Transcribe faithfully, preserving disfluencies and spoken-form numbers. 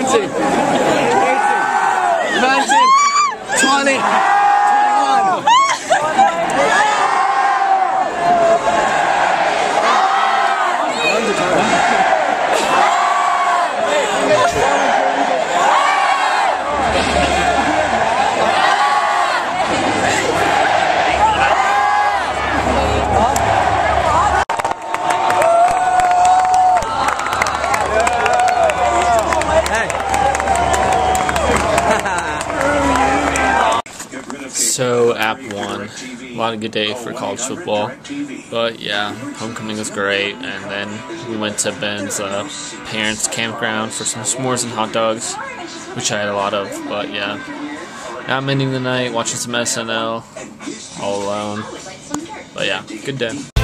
eighteen, nineteen, twenty, twenty-one. So, App one, a lot of good day for college football, but yeah, homecoming was great, and then we went to Ben's uh, parents' campground for some s'mores and hot dogs, which I had a lot of, but yeah. Now I'm ending the night, watching some S N L, all alone, but yeah, good day.